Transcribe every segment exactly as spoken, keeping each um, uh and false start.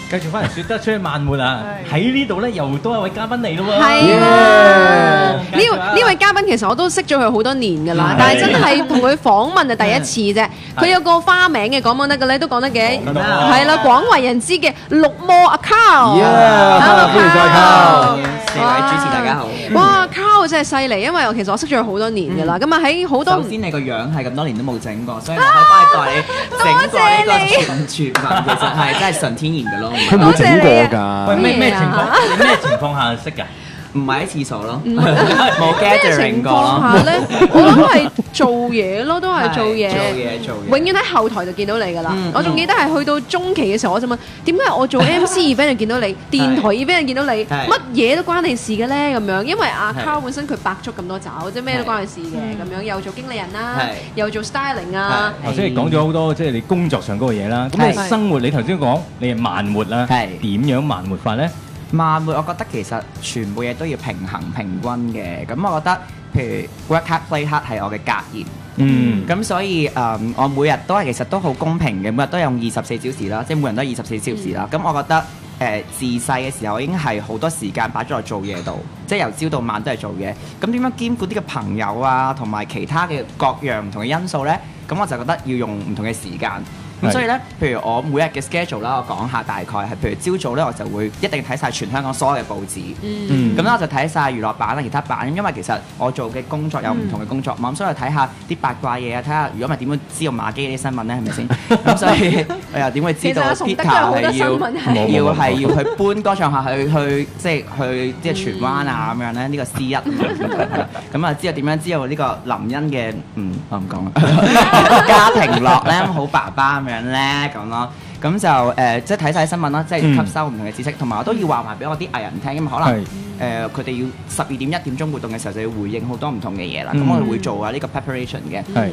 繼續翻嚟説得出去慢活啊！喺呢度咧又多一位嘉賓嚟咯喎。 係啊，呢呢位嘉賓其實我都識咗佢好多年㗎啦，但係真係同佢訪問係第一次啫。佢有個花名嘅，講唔講得嘅咧？都講得嘅，係啦，廣為人知嘅綠魔阿 Carl。 Hello，歡迎晒 Carl。 四位主持大家好。 哇 ，Carl 真係犀利，因為我其實我識咗佢好多年㗎啦。咁啊喺好多首先你個樣係咁多年都冇整過，所以我可以幫你代你整過呢個全全民，其實係真係純天然嘅咯。 佢冇整過㗎。 喂，咩咩情況？你咩情況下識㗎？ 唔係喺廁所咯，冇 gathering 過咯。 下咧，我諗係做嘢咯，都係做嘢， 做嘢做嘢。 永遠喺後台就見到你㗎啦。我仲記得係去到中期嘅時候，我就問點解我做 M C event 就見到你，電台 event 就見到你，乜嘢都關你事嘅咧咁樣？因為阿 Carl 本身佢百足咁多爪，即係咩都關佢事嘅咁樣，又做經理人啦，又做 styling 啊。 頭先你講咗好多即係你工作上嗰個嘢啦，咁你生活你頭先講你係慢活啦，點樣慢活法咧？ 慢活，我覺得其實全部嘢都要平衡平均嘅。咁我覺得，譬如 work hard play hard 係我嘅格言。嗯。咁所以誒、嗯，我每日都係其實都好公平嘅，每日都用二十四小時啦，即係每人都二十四小時啦。咁、嗯、我覺得誒、呃、自細嘅時候已經係好多時間擺咗落做嘢度，即係由朝到晚都係做嘢。咁點樣兼顧啲嘅朋友啊，同埋其他嘅各樣唔同嘅因素咧？咁我就覺得要用唔同嘅時間。咁所以咧，譬如我每日嘅 schedule 啦，我講下大概係，譬如朝早咧，我就會一定睇晒全香港所有嘅報紙。嗯。咁咧我就睇晒娛樂版啦、其他版，因為其實我做嘅工作有唔同嘅工作嘛，咁、嗯、所以睇下啲八卦嘢啊，睇下如果唔係點會知道馬基啲新聞咧，係咪先？咁所以我又點會知道 Peter 係要要係要去搬歌唱客去去即係去即係荃灣啊咁樣咧？呢、呢個 C 一咁啊，知道點樣知道呢個林欣嘅嗯，我唔講啦，家庭樂咧好爸爸。咁樣咧咁咯，咁就誒、呃、即係睇晒新聞啦，即係吸收唔同嘅知識，同埋、嗯、我都要話埋俾我啲藝人聽，因為可能誒佢哋要十二點一點鐘活動嘅時候就要回應好多唔同嘅嘢啦，咁、嗯、我哋會做啊呢個 preparation 嘅。 係。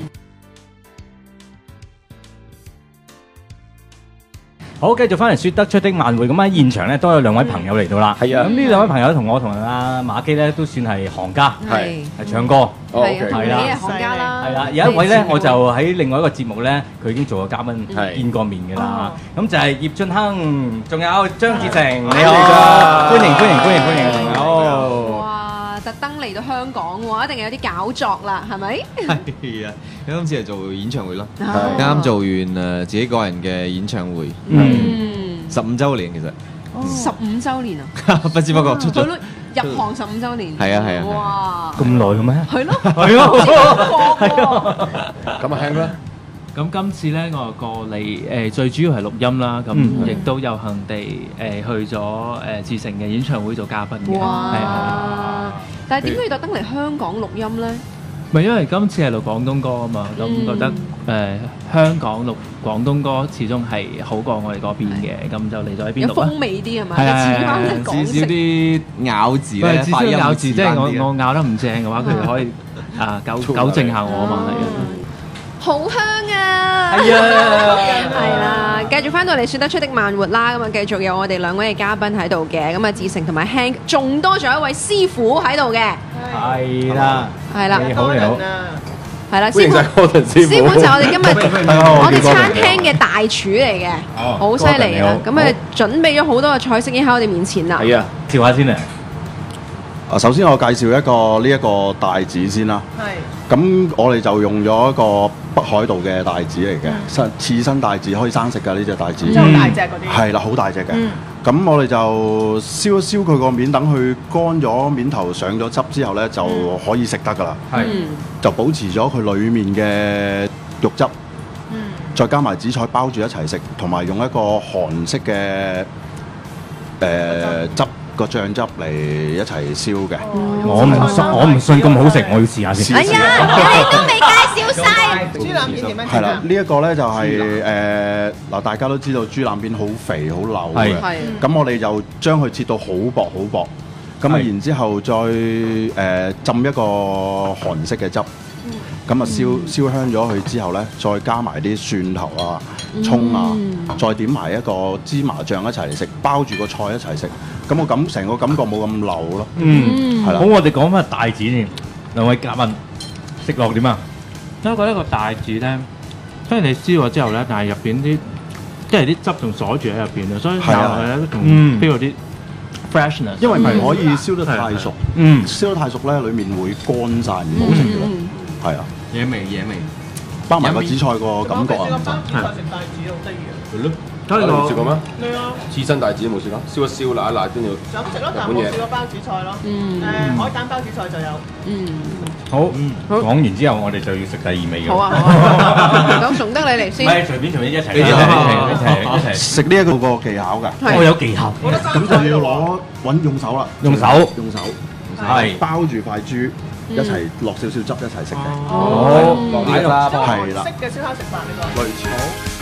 好，繼續翻嚟説得出的慢活，咁喺現場咧都有兩位朋友嚟到啦。係啊，咁呢兩位朋友同我同阿馬基咧都算係行家，係係唱歌， 係係啦，行家啦。係啦， 有一位咧我就喺另外一個節目咧，佢已經做過嘉賓，見過面嘅啦。咁就係葉俊亨，仲有張志成，你好，歡迎歡迎歡迎歡迎，朋友。 哇！特登嚟到香港喎，一定有啲搞作啦，係咪？ 係啊，今次係做演唱會咯，啱啱做完誒自己個人嘅演唱會，嗯，十五週年其實， 十五週年啊， 不知不覺出咗入行十五週年， 係啊係啊， 哇， 咁耐嘅咩？ 係咯， 係咯， 係啊，咁啊輕啦。 咁今次咧，我過嚟誒，最主要係錄音啦，咁亦都有幸地誒去咗誒志成嘅演唱會做嘉賓嘅。 哇！但係點解要特登嚟香港錄音咧？ 唔係因為今次係錄廣東歌啊嘛，咁覺得誒香港錄廣東歌始終係好過我哋嗰邊嘅，咁就嚟咗喺邊度啊？ 有風味啲係咪？ 係係係，少少啲咬字咧， 發音咬字，即係我我咬得唔正嘅話，佢哋可以啊糾糾正下我啊嘛，係啊。 好香啊！ 係啊， 係啦，繼續翻到嚟説得出的慢活啦，咁啊繼續有我哋兩位嘅嘉賓喺度嘅，咁啊志成同埋 Hank，仲多咗一位師傅喺度嘅， 係啦， 係啦， 你好你好， 係啦，師傅，師傅就我哋今日我哋餐廳嘅大廚嚟嘅，好犀利啊！咁啊準備咗好多嘅菜式已經喺我哋面前啦， 係啊，調下先啊！ 啊，首先我介紹一個呢一個帶子先啦。係。咁我哋就用咗一個北海道嘅帶子嚟嘅，身刺身帶子可以生食㗎呢隻帶子。 即係好大隻嗰啲。係啦，好大隻嘅。咁我哋就燒一燒佢個面，等佢乾咗，面頭上咗汁之後咧，就可以食得㗎啦。係。就保持咗佢裡面嘅肉汁。嗯。再加埋紫菜包住一齊食，同埋用一個韓式嘅誒汁。個醬汁嚟一齊燒嘅， 我唔信，我唔信咁好食，我要試下先。 哎呀，你都未介紹晒豬腩片點樣整？ 係啦，呢一個咧就係誒嗱，大家都知道豬腩片好肥好溜嘅，咁我哋就將佢切到好薄好薄，咁啊然之後再誒浸一個韓式嘅汁。咁啊燒燒香咗佢之後咧，再加埋啲蒜頭啊、葱啊，嗯、再點埋一個芝麻醬一齊嚟食，包住個菜一齊食，咁我感成個感覺冇咁流咯。 嗯，係啦。好，我哋講翻帶子先，兩位嘉賓食落點啊？ 我覺得個帶子咧，雖然你燒咗之後咧，但係入邊啲即係啲汁仲鎖住喺入邊啊，所以係啊係同嗯 feel 到啲 freshness。 因為唔可以燒得太熟， 嗯， 燒得太熟咧，裡面會乾晒，唔好食嘅。係啊， 野味野味， 包埋個紫菜個感覺啊，唔真。 係咯。 睇你冇試過咩？ 咩啊？ 刺身帶子冇試過，燒一燒辣一辣跟住就咁食咯， 日本嘢但係冇試過包紫菜咯。 嗯誒，海膽包紫菜就有。 嗯， 好，講完之後我哋就要食第二味嘅。 好啊，好啊，咁崇德你嚟先。 唔係隨便隨便一齊， 你一齊好一齊一齊。 食呢一個個技巧㗎， 我有技巧， 咁就要攞揾用手啦， 用手用手係包住塊豬，一齊落少少汁一齊食嘅。 好， 落啲啦， 係啦識嘅燒烤食法呢個。 類似。